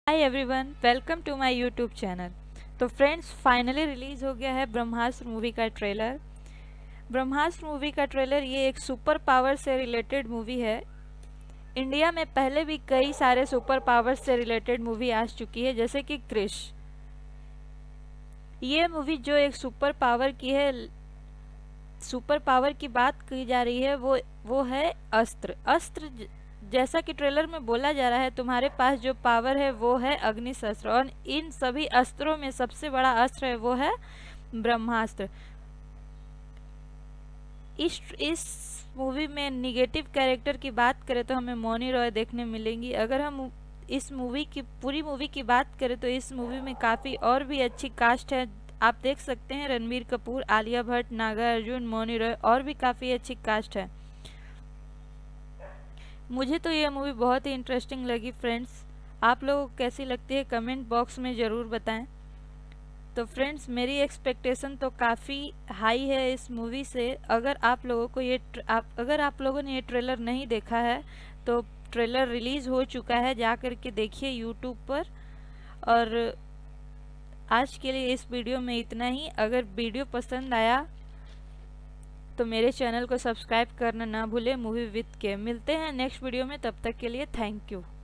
Hi everyone, welcome to my YouTube channel. तो friends, finally release हो गया है ब्रह्मास्त्र मूवी का ट्रेलर। ब्रह्मास्त्र मूवी का ट्रेलर ये एक सुपर पावर से रिलेटेड मूवी है। इंडिया में पहले भी कई सारे सुपर पावर से रिलेटेड मूवी आ चुकी है, जैसे कि क्रिश। ये मूवी जो एक सुपर पावर की है, सुपर पावर की बात की जा रही है, वो है अस्त्र। जैसा कि ट्रेलर में बोला जा रहा है, तुम्हारे पास जो पावर है वो है अग्नि शस्त्र, और इन सभी अस्त्रों में सबसे बड़ा अस्त्र है वो है ब्रह्मास्त्र। इस मूवी में निगेटिव कैरेक्टर की बात करें तो हमें मौनी रॉय देखने मिलेंगी। अगर हम इस मूवी की पूरी मूवी की बात करें तो इस मूवी में काफ़ी और भी अच्छी कास्ट है। आप देख सकते हैं रणबीर कपूर, आलिया भट्ट, नागा अर्जुन, मौनी रॉय, और भी काफ़ी अच्छी कास्ट है। मुझे तो ये मूवी बहुत ही इंटरेस्टिंग लगी फ्रेंड्स। आप लोगों को कैसी लगती है कमेंट बॉक्स में ज़रूर बताएं। तो फ्रेंड्स, मेरी एक्सपेक्टेशन तो काफ़ी हाई है इस मूवी से। अगर आप लोगों ने ये ट्रेलर नहीं देखा है तो ट्रेलर रिलीज़ हो चुका है, जा कर के देखिए यूट्यूब पर। और आज के लिए इस वीडियो में इतना ही। अगर वीडियो पसंद आया तो मेरे चैनल को सब्सक्राइब करना ना भूलें। मूवी विद के मिलते हैं नेक्स्ट वीडियो में, तब तक के लिए थैंक यू।